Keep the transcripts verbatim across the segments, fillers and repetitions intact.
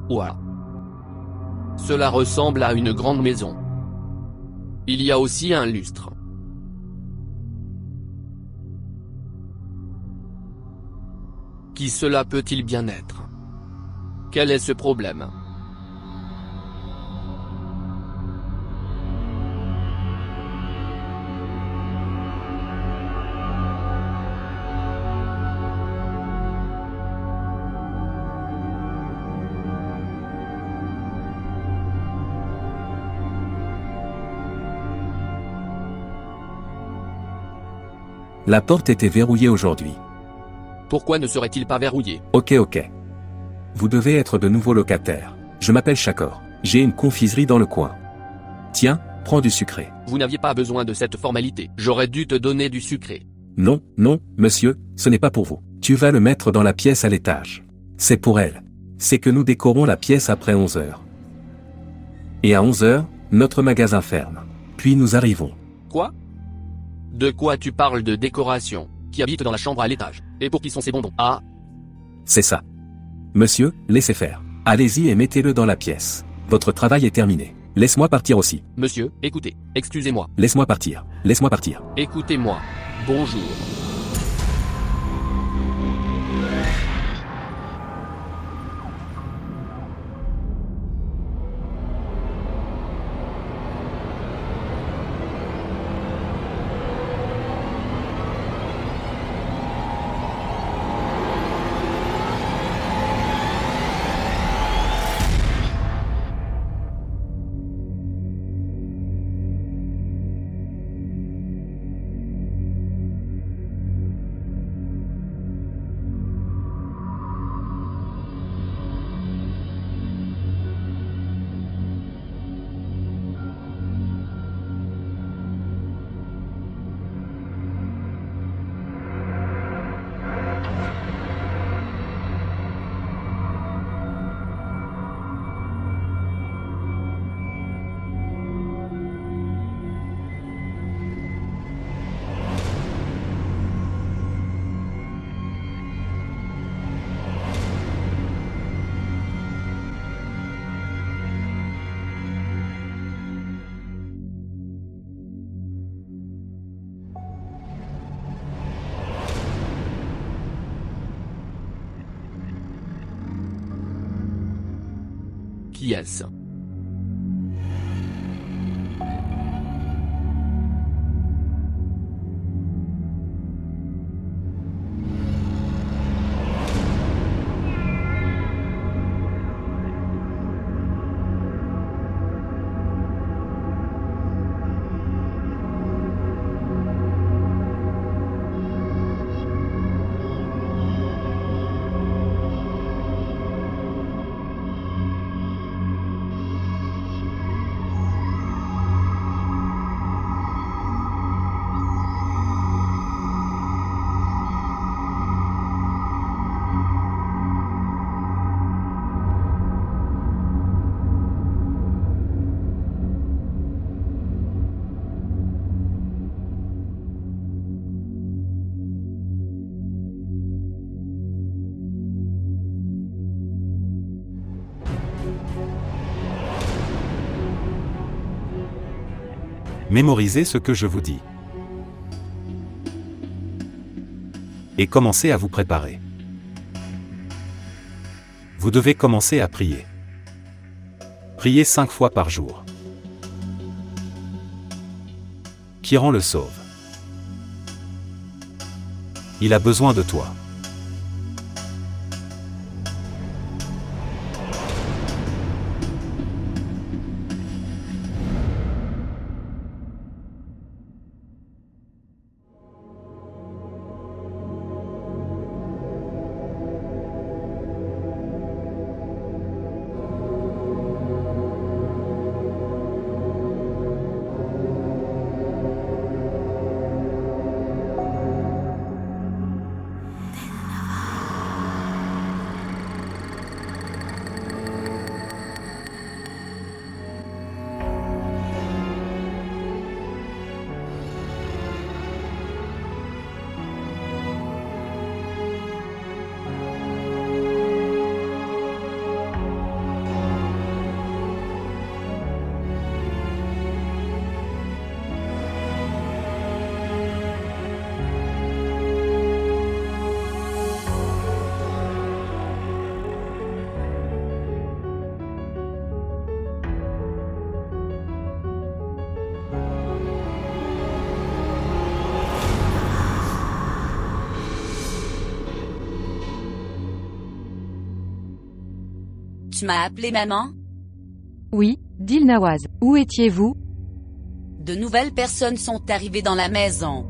Ouah. Cela ressemble à une grande maison. Il y a aussi un lustre. Qui cela peut-il bien être? Quel est ce problème? La porte était verrouillée aujourd'hui. Pourquoi ne serait-il pas verrouillé? Ok ok. Vous devez être de nouveaux locataires. Je m'appelle Chakor. J'ai une confiserie dans le coin. Tiens, prends du sucré. Vous n'aviez pas besoin de cette formalité. J'aurais dû te donner du sucré. Non, non, monsieur, ce n'est pas pour vous. Tu vas le mettre dans la pièce à l'étage. C'est pour elle. C'est que nous décorons la pièce après onze heures. Et à onze heures, notre magasin ferme. Puis nous arrivons. Quoi? De quoi tu parles de décoration? Qui habite dans la chambre à l'étage? Et pour qui sont ces bonbons? Ah, C'est ça. Monsieur, laissez faire. Allez-y et mettez-le dans la pièce. Votre travail est terminé. Laisse-moi partir aussi. monsieur, écoutez, excusez-moi, Laisse-moi partir. Laisse-moi partir. écoutez-moi. Bonjour. Qui est-ce? Mémorisez ce que je vous dis. Et commencez à vous préparer. Vous devez commencer à prier. Priez cinq fois par jour. Kiran le sauve. Il a besoin de toi. Tu m'as appelé maman? Oui, Dilnawaz, où étiez-vous? De nouvelles personnes sont arrivées dans la maison.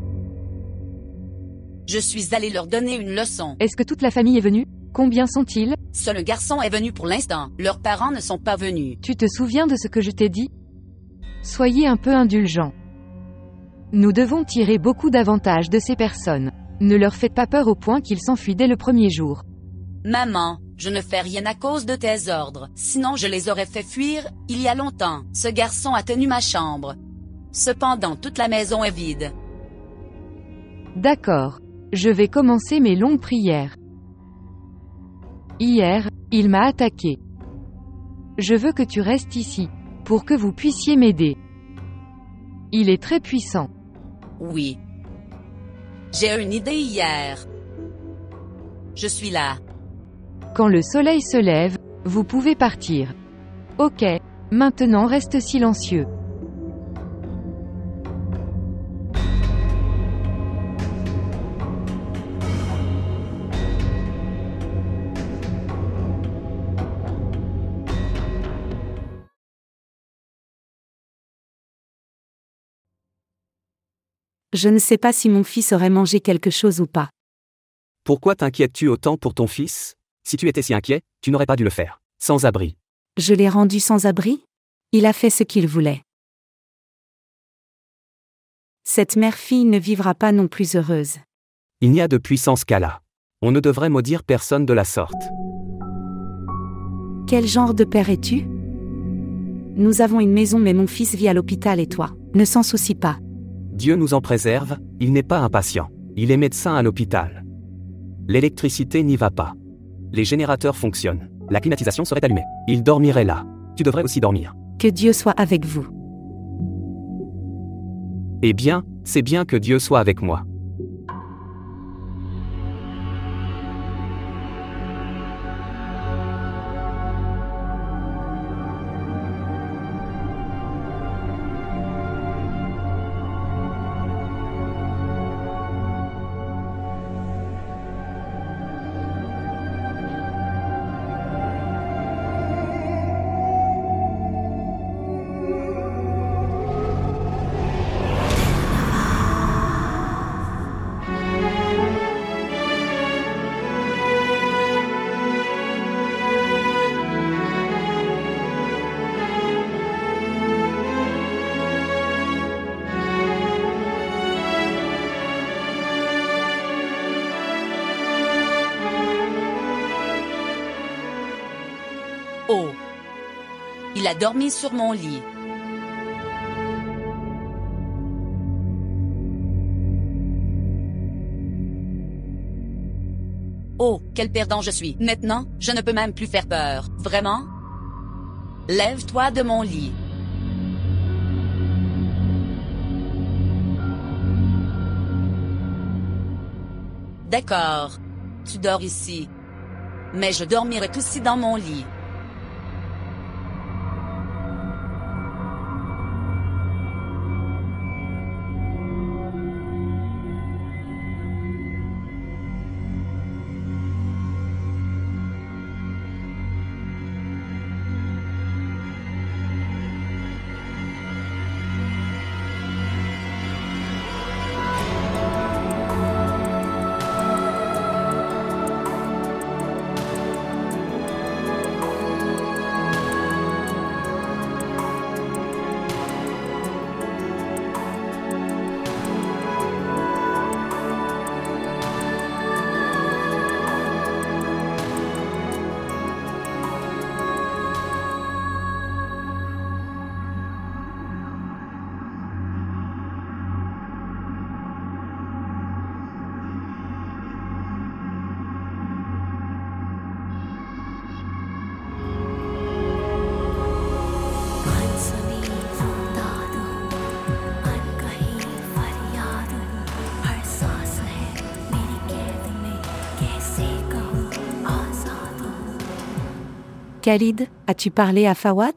Je suis allée leur donner une leçon. Est-ce que toute la famille est venue? Combien sont-ils? Seul un garçon est venu pour l'instant. Leurs parents ne sont pas venus. Tu te souviens de ce que je t'ai dit? Soyez un peu indulgents. Nous devons tirer beaucoup d'avantages de ces personnes. Ne leur faites pas peur au point qu'ils s'enfuient dès le premier jour. Maman, je ne fais rien à cause de tes ordres. Sinon je les aurais fait fuir, il y a longtemps. Ce garçon a tenu ma chambre. Cependant toute la maison est vide. D'accord. Je vais commencer mes longues prières. Hier, il m'a attaqué. Je veux que tu restes ici, pour que vous puissiez m'aider. Il est très puissant. Oui. J'ai eu une idée hier. Je suis là. Quand le soleil se lève, vous pouvez partir. Ok, maintenant reste silencieux. Je ne sais pas si mon fils aurait mangé quelque chose ou pas. Pourquoi t'inquiètes-tu autant pour ton fils? Si tu étais si inquiet, tu n'aurais pas dû le faire. Sans abri. Je l'ai rendu sans abri? Il a fait ce qu'il voulait. Cette mère-fille ne vivra pas non plus heureuse. Il n'y a de puissance qu'Allah. On ne devrait maudire personne de la sorte. Quel genre de père es-tu? Nous avons une maison mais mon fils vit à l'hôpital et toi, ne s'en soucie pas. Dieu nous en préserve, il n'est pas impatient. Il est médecin à l'hôpital. L'électricité n'y va pas. Les générateurs fonctionnent. La climatisation serait allumée. Il dormirait là. Tu devrais aussi dormir. Que Dieu soit avec vous. Eh bien, c'est bien que Dieu soit avec moi. Oh. Il a dormi sur mon lit. Oh, quel perdant je suis. Maintenant, je ne peux même plus faire peur. Vraiment? Lève-toi de mon lit. D'accord. Tu dors ici. Mais je dormirai aussi dans mon lit. Khalid, as-tu parlé à Fawad?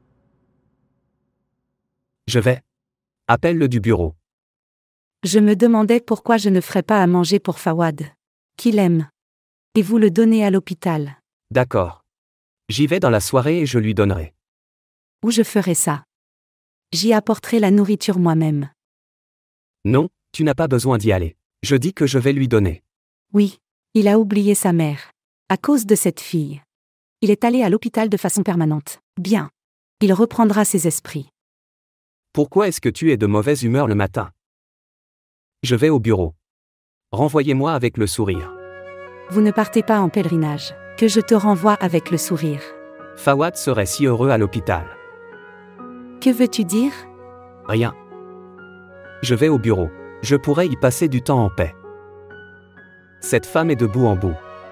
Je vais. Appelle-le du bureau. Je me demandais pourquoi je ne ferais pas à manger pour Fawad. Qu'il aime. Et vous le donnez à l'hôpital. D'accord. J'y vais dans la soirée et je lui donnerai. Ou je ferai ça. J'y apporterai la nourriture moi-même. Non, tu n'as pas besoin d'y aller. Je dis que je vais lui donner. Oui, il a oublié sa mère. À cause de cette fille. Il est allé à l'hôpital de façon permanente. Bien. Il reprendra ses esprits. Pourquoi est-ce que tu es de mauvaise humeur le matin? Je vais au bureau. Renvoyez-moi avec le sourire. Vous ne partez pas en pèlerinage. Que je te renvoie avec le sourire. Fawad serait si heureux à l'hôpital. Que veux-tu dire? Rien. Je vais au bureau. Je pourrais y passer du temps en paix. Cette femme est de bout en bout.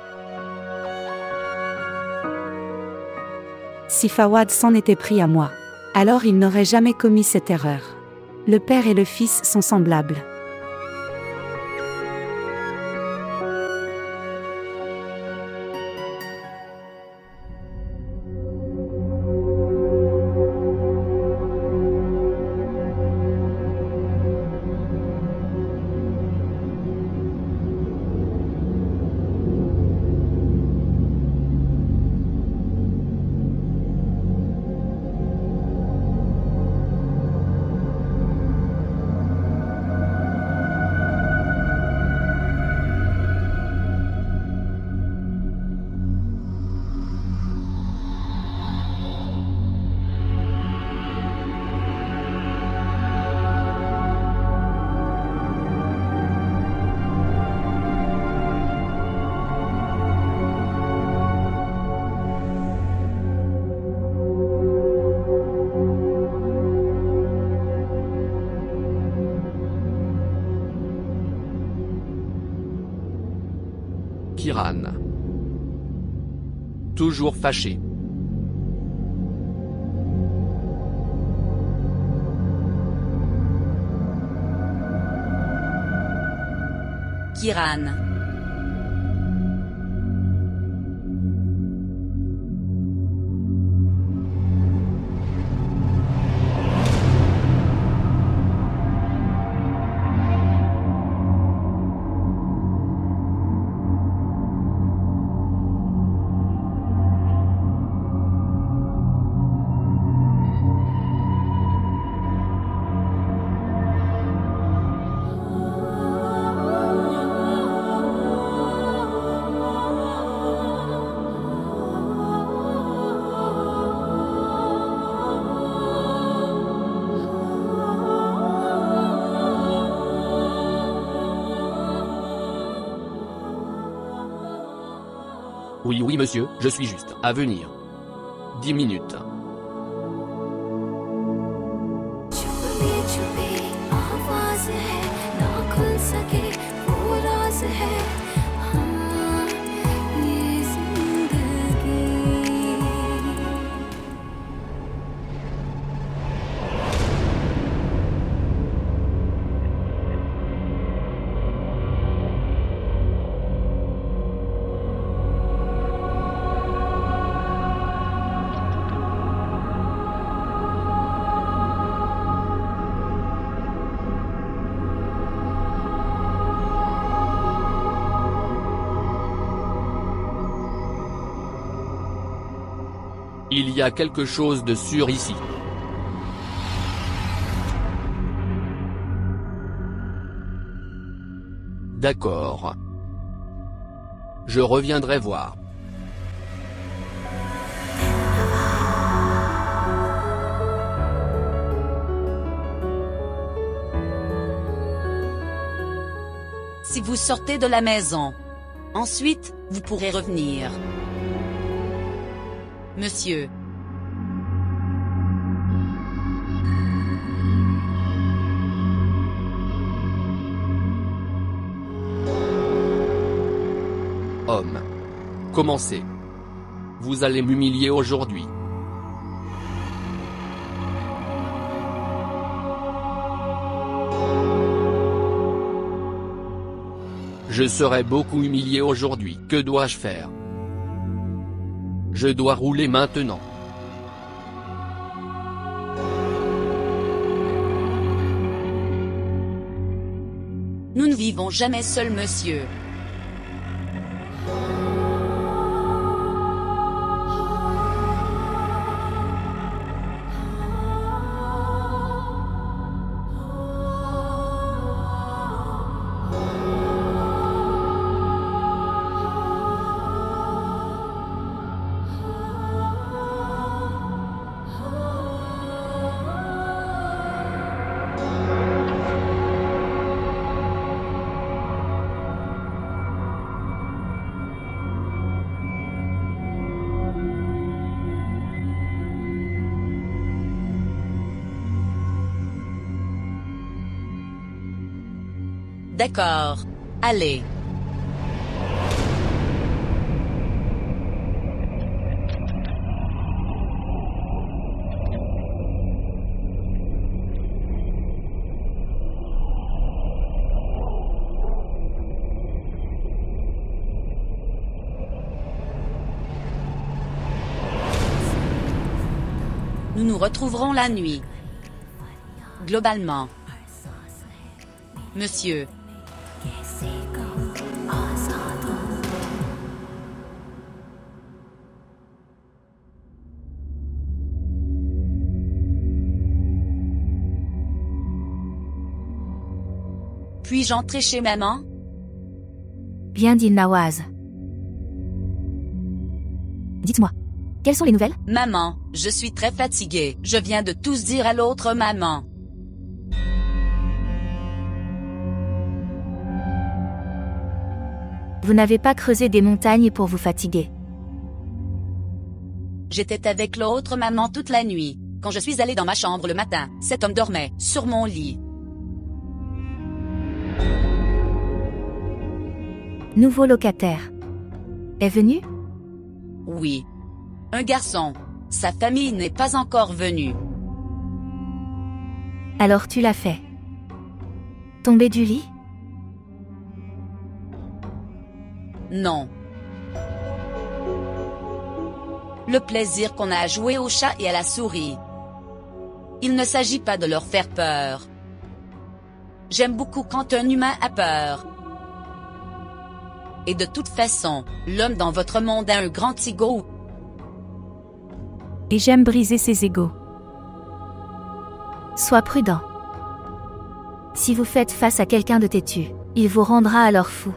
Si Fawad s'en était pris à moi, alors il n'aurait jamais commis cette erreur. Le père et le fils sont semblables. Kiran. Toujours fâché. Kiran. Oui oui monsieur, je suis juste. À venir. Dix minutes. Il y a quelque chose de sûr ici. D'accord. Je reviendrai voir. Si vous sortez de la maison, ensuite, vous pourrez revenir. Monsieur. Homme. Commencez. Vous allez m'humilier aujourd'hui. Je serai beaucoup humilié aujourd'hui. Que dois-je faire? Je dois rouler maintenant. Nous ne vivons jamais seuls, monsieur. D'accord. Allez. Nous nous retrouverons la nuit. Globalement. Monsieur. Puis-je entrer chez maman? Bien dit Nawaz. Dites-moi, quelles sont les nouvelles? Maman, je suis très fatiguée. Je viens de tous dire à l'autre maman. Vous n'avez pas creusé des montagnes pour vous fatiguer. J'étais avec l'autre maman toute la nuit. Quand je suis allée dans ma chambre le matin, cet homme dormait sur mon lit. Nouveau locataire. Est venu? Oui. Un garçon. Sa famille n'est pas encore venue. Alors tu l'as fait. Tombé du lit? Non. Le plaisir qu'on a à jouer au chat et à la souris. Il ne s'agit pas de leur faire peur. J'aime beaucoup quand un humain a peur. Et de toute façon, l'homme dans votre monde a un grand ego. Et j'aime briser ses égos. Sois prudent. Si vous faites face à quelqu'un de têtu, il vous rendra alors fou.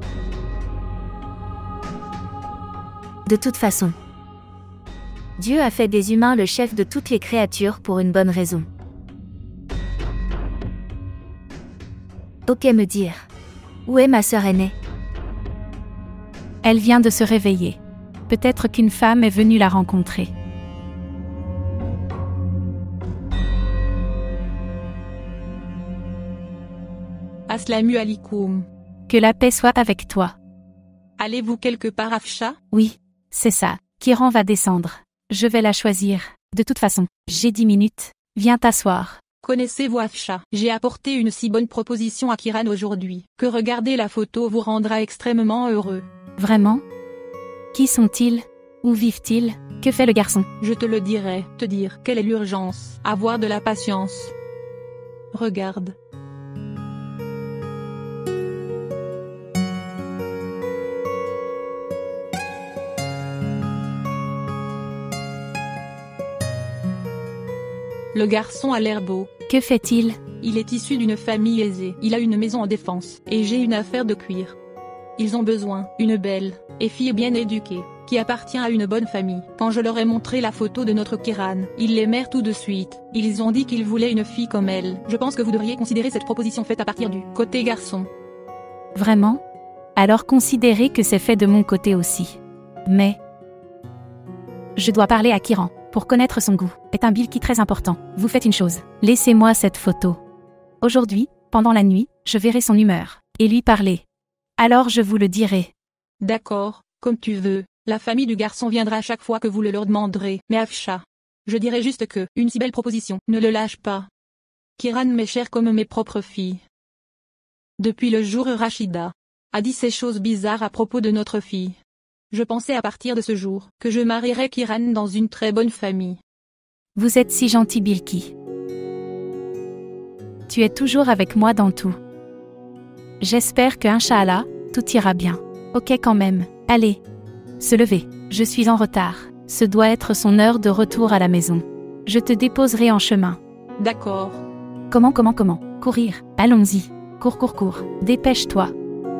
De toute façon, Dieu a fait des humains le chef de toutes les créatures pour une bonne raison. Ok, me dire. Où est ma sœur aînée? Elle vient de se réveiller. Peut-être qu'une femme est venue la rencontrer. Aslamu alikoum. Que la paix soit avec toi. Allez-vous quelque part, Afsha? Oui, c'est ça. Kiran va descendre. Je vais la choisir. De toute façon, j'ai dix minutes. Viens t'asseoir. Connaissez-vous Afsha? J'ai apporté une si bonne proposition à Kiran aujourd'hui, que regarder la photo vous rendra extrêmement heureux. Vraiment? Qui sont-ils? Où vivent-ils? Que fait le garçon? Je te le dirai. Te dire quelle est l'urgence. Avoir de la patience. Regarde. Le garçon a l'air beau. Que fait-il? Il est issu d'une famille aisée. Il a une maison en défense, et j'ai une affaire de cuir. Ils ont besoin, une belle, et fille bien éduquée, qui appartient à une bonne famille. Quand je leur ai montré la photo de notre Kiran, ils l'aimèrent tout de suite. Ils ont dit qu'ils voulaient une fille comme elle. Je pense que vous devriez considérer cette proposition faite à partir du côté garçon. Vraiment? Alors considérez que c'est fait de mon côté aussi. Mais... je dois parler à Kiran, pour connaître son goût. C'est un bilki très important. Vous faites une chose. Laissez-moi cette photo. Aujourd'hui, pendant la nuit, je verrai son humeur, et lui parler. Alors je vous le dirai. D'accord, comme tu veux. La famille du garçon viendra à chaque fois que vous le leur demanderez. Mais Afsha, je dirais juste que, une si belle proposition, ne le lâche pas. Kiran m'est cher comme mes propres filles. Depuis le jour où Rachida a dit ces choses bizarres à propos de notre fille. Je pensais à partir de ce jour, que je marierais Kiran dans une très bonne famille. Vous êtes si gentil Bilki. Tu es toujours avec moi dans tout. J'espère que Inch'Allah, tout ira bien. Ok quand même, allez. Se lever, je suis en retard. Ce doit être son heure de retour à la maison. Je te déposerai en chemin. D'accord. Comment comment comment? Courir, allons-y. Cours cours cours, dépêche-toi.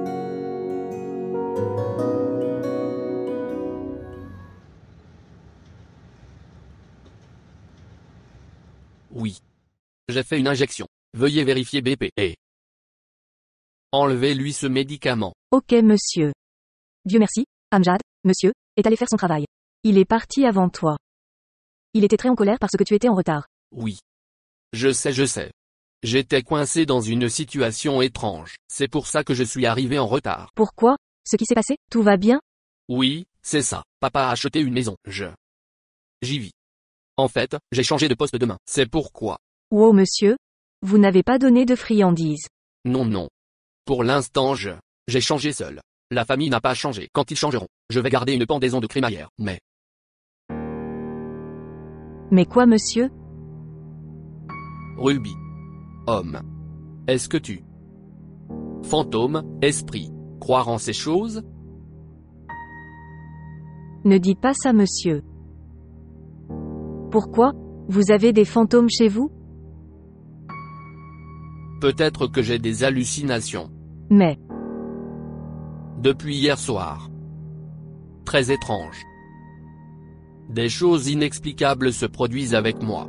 Oui. J'ai fait une injection. Veuillez vérifier B P et enlevez-lui ce médicament. Ok monsieur. Dieu merci, Amjad, monsieur, est allé faire son travail. Il est parti avant toi. Il était très en colère parce que tu étais en retard. Oui. Je sais je sais. J'étais coincé dans une situation étrange, c'est pour ça que je suis arrivé en retard. Pourquoi? Ce qui s'est passé? Tout va bien? Oui, c'est ça. Papa a acheté une maison. Je... J'y vis. En fait, j'ai changé de poste demain. C'est pourquoi. Wow monsieur? Vous n'avez pas donné de friandises. Non non. Pour l'instant je... J'ai changé seul. La famille n'a pas changé. Quand ils changeront, je vais garder une pendaison de crémaillère. Mais... Mais quoi monsieur? Ruby. Homme. Est-ce que tu... Fantôme, esprit, croire en ces choses? Ne dites pas ça monsieur. Pourquoi? Vous avez des fantômes chez vous? Peut-être que j'ai des hallucinations. Mais... Depuis hier soir. Très étrange. Des choses inexplicables se produisent avec moi.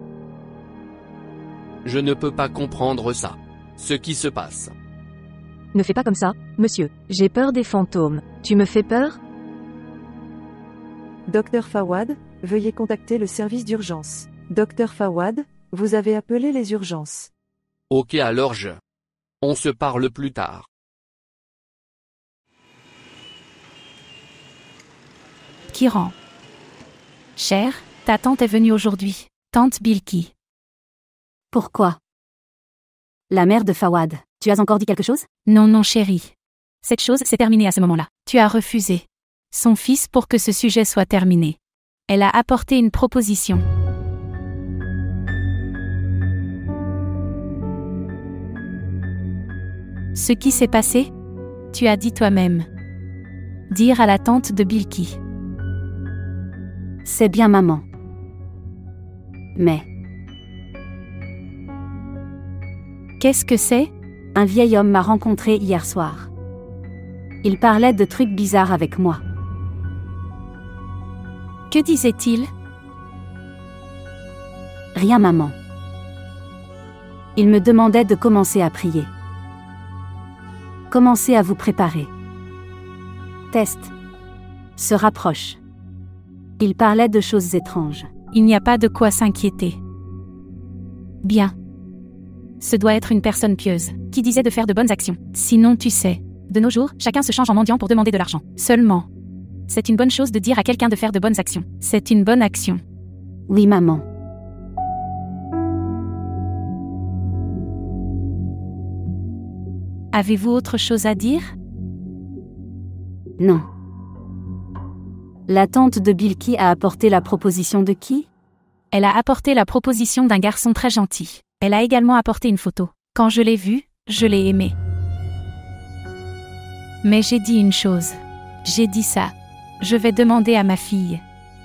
Je ne peux pas comprendre ça. Ce qui se passe. Ne fais pas comme ça, monsieur. J'ai peur des fantômes. Tu me fais peur? Docteur Fawad, veuillez contacter le service d'urgence. Docteur Fawad, vous avez appelé les urgences. Ok alors je... On se parle plus tard. Kiran. Cher, ta tante est venue aujourd'hui. Tante Bilki. Pourquoi? La mère de Fawad, tu as encore dit quelque chose? Non non chérie. Cette chose s'est terminée à ce moment-là. Tu as refusé son fils pour que ce sujet soit terminé. Elle a apporté une proposition. Ce qui s'est passé? Tu as dit toi-même. Dire à la tante de Bilki. C'est bien maman. Mais... Qu'est-ce que c'est? Un vieil homme m'a rencontré hier soir. Il parlait de trucs bizarres avec moi. Que disait-il? Rien maman. Il me demandait de commencer à prier. Commencez à vous préparer. Test. Se rapproche. Il parlait de choses étranges. Il n'y a pas de quoi s'inquiéter. Bien. Ce doit être une personne pieuse, qui disait de faire de bonnes actions. Sinon tu sais, de nos jours, chacun se change en mendiant pour demander de l'argent. Seulement. C'est une bonne chose de dire à quelqu'un de faire de bonnes actions. C'est une bonne action. Oui maman. Avez-vous autre chose à dire? Non. La tante de Bilki a apporté la proposition de qui? Elle a apporté la proposition d'un garçon très gentil. Elle a également apporté une photo. Quand je l'ai vue, je l'ai aimé. Mais j'ai dit une chose. J'ai dit ça. Je vais demander à ma fille.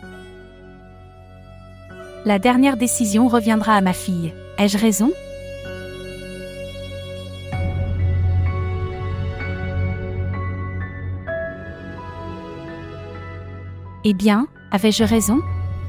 La dernière décision reviendra à ma fille. Ai-je raison? Eh bien, avais-je raison?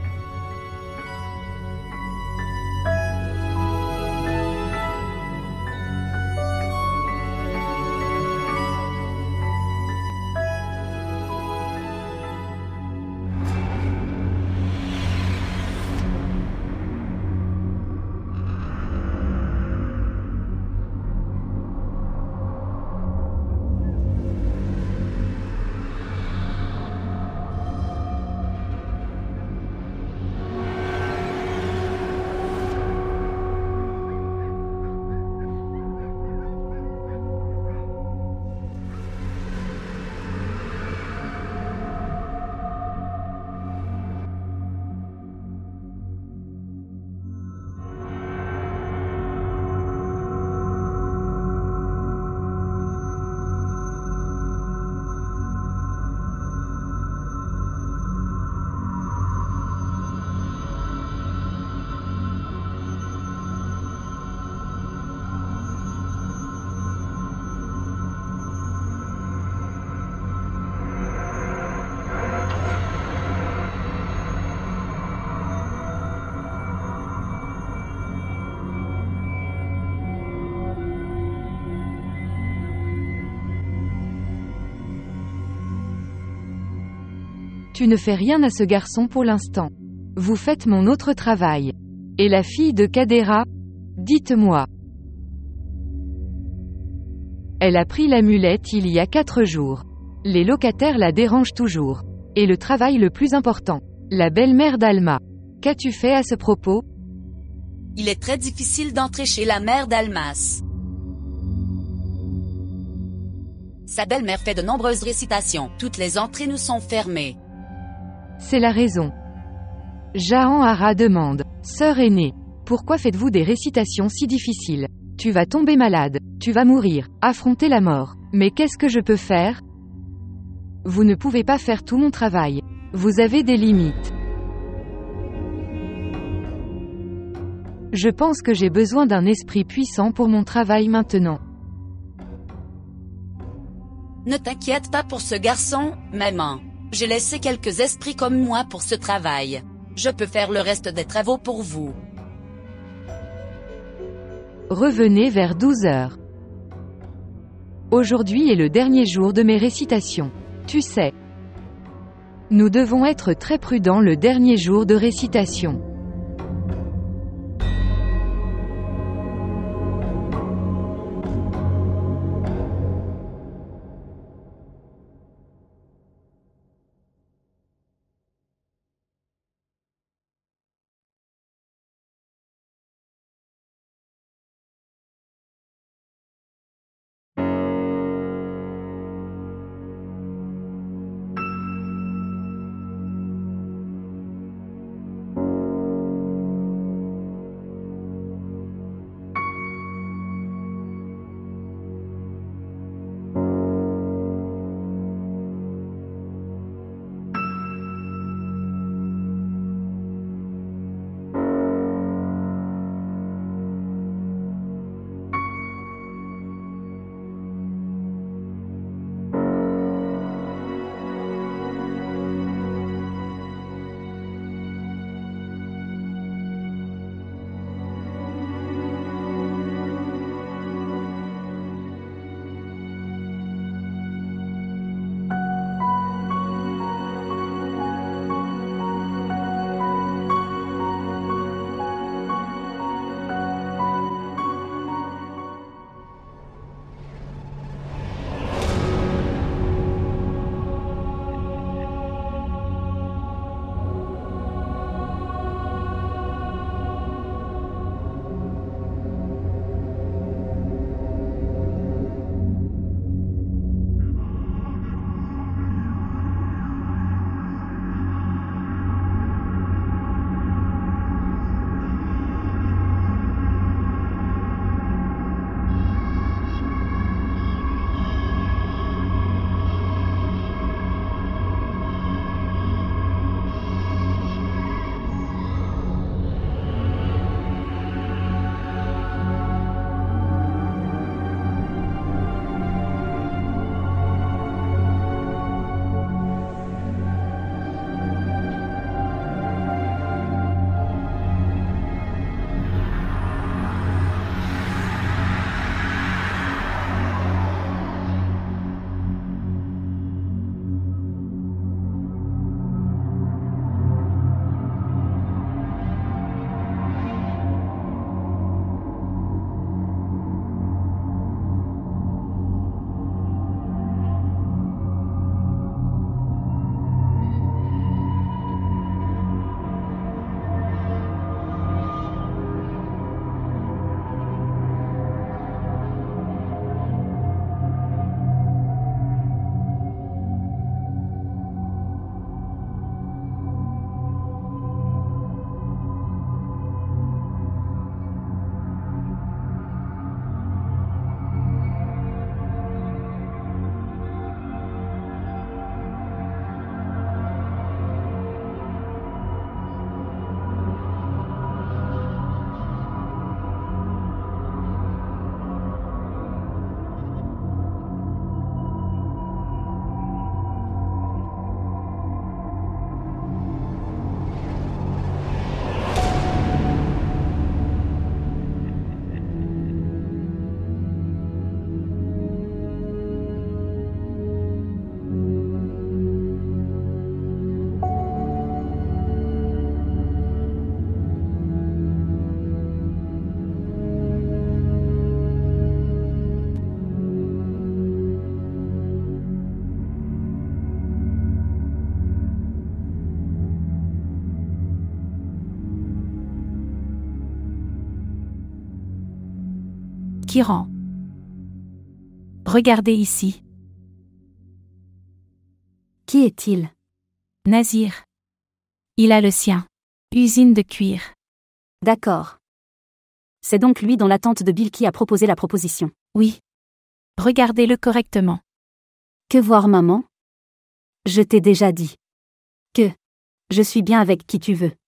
Tu ne fais rien à ce garçon pour l'instant. Vous faites mon autre travail. Et la fille de Kadera? Dites-moi. Elle a pris l'amulette il y a quatre jours. Les locataires la dérangent toujours. Et le travail le plus important. La belle-mère d'Alma. Qu'as-tu fait à ce propos? Il est très difficile d'entrer chez la mère d'Almas. Sa belle-mère fait de nombreuses récitations. Toutes les entrées nous sont fermées. C'est la raison. Jahan Hara demande. Sœur aînée. Pourquoi faites-vous des récitations si difficiles? Tu vas tomber malade. Tu vas mourir. Affronter la mort. Mais qu'est-ce que je peux faire? Vous ne pouvez pas faire tout mon travail. Vous avez des limites. Je pense que j'ai besoin d'un esprit puissant pour mon travail maintenant. Ne t'inquiète pas pour ce garçon, maman. J'ai laissé quelques esprits comme moi pour ce travail. Je peux faire le reste des travaux pour vous. Revenez vers douze heures. Aujourd'hui est le dernier jour de mes récitations. Tu sais. Nous devons être très prudents le dernier jour de récitation. Kiran. Regardez ici. Qui est-il? Nazir. Il a le sien. Usine de cuir. D'accord. C'est donc lui dont la tante de Bill qui a proposé la proposition. Oui. Regardez-le correctement. Que voir maman? Je t'ai déjà dit. Que. Je suis bien avec qui tu veux.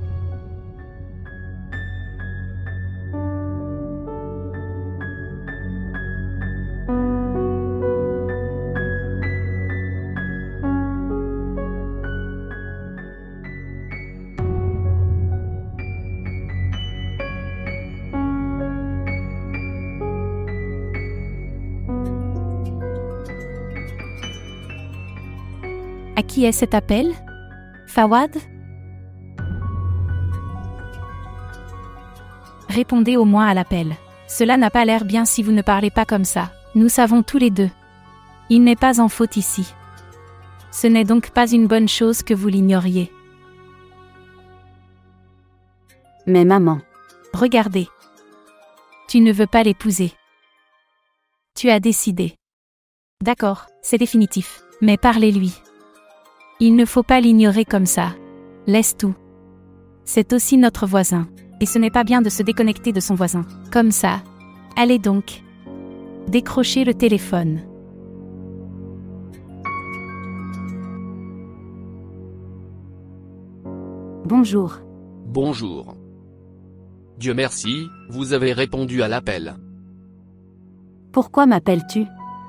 À qui est cet appel? Fawad? Répondez au moins à l'appel. Cela n'a pas l'air bien si vous ne parlez pas comme ça. Nous savons tous les deux. Il n'est pas en faute ici. Ce n'est donc pas une bonne chose que vous l'ignoriez. Mais maman. Regardez. Tu ne veux pas l'épouser. Tu as décidé. D'accord, c'est définitif. Mais parlez-lui. Il ne faut pas l'ignorer comme ça. Laisse tout. C'est aussi notre voisin. Et ce n'est pas bien de se déconnecter de son voisin. Comme ça. Allez donc. Décrochez le téléphone. Bonjour. Bonjour. Dieu merci, vous avez répondu à l'appel. Pourquoi m'appelles-tu?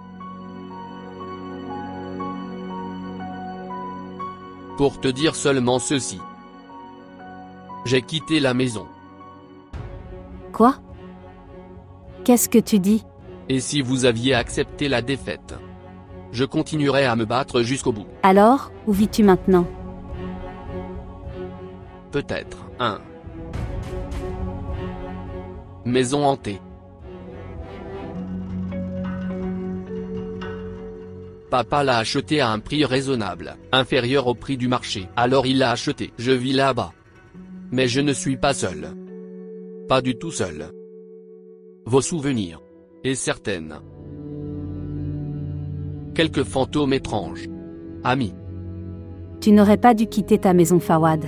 Pour te dire seulement ceci. J'ai quitté la maison. Quoi? Qu'est-ce que tu dis? Et si vous aviez accepté la défaite? Je continuerai à me battre jusqu'au bout. Alors, où vis-tu maintenant? Peut-être, un. Maison hantée. Papa l'a acheté à un prix raisonnable, inférieur au prix du marché. Alors il l'a acheté. Je vis là-bas. Mais je ne suis pas seul. Pas du tout seul. Vos souvenirs. Et certaines. Quelques fantômes étranges. Amis. Tu n'aurais pas dû quitter ta maison, Fawad.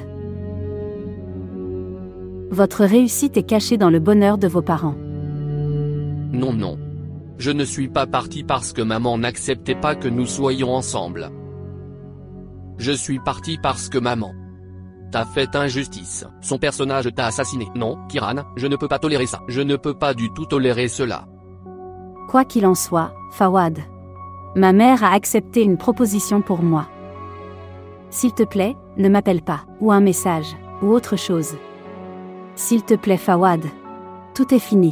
Votre réussite est cachée dans le bonheur de vos parents. Non, non. Je ne suis pas parti parce que maman n'acceptait pas que nous soyons ensemble. Je suis parti parce que maman t'a fait injustice. Son personnage t'a assassiné. Non, Kiran, je ne peux pas tolérer ça. Je ne peux pas du tout tolérer cela. Quoi qu'il en soit, Fawad. Ma mère a accepté une proposition pour moi. S'il te plaît, ne m'appelle pas, ou un message, ou autre chose. S'il te plaît, Fawad. Tout est fini.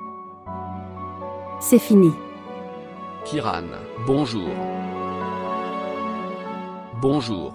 C'est fini. Kiran, bonjour. Bonjour.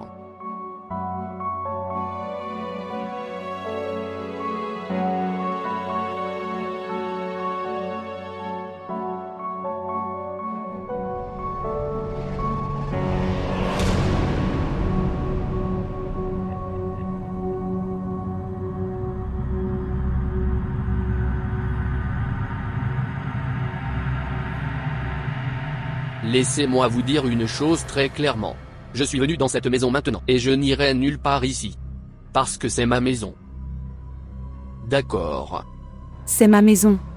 Laissez-moi vous dire une chose très clairement. Je suis venu dans cette maison maintenant, et je n'irai nulle part ici. Parce que c'est ma maison. D'accord. C'est ma maison.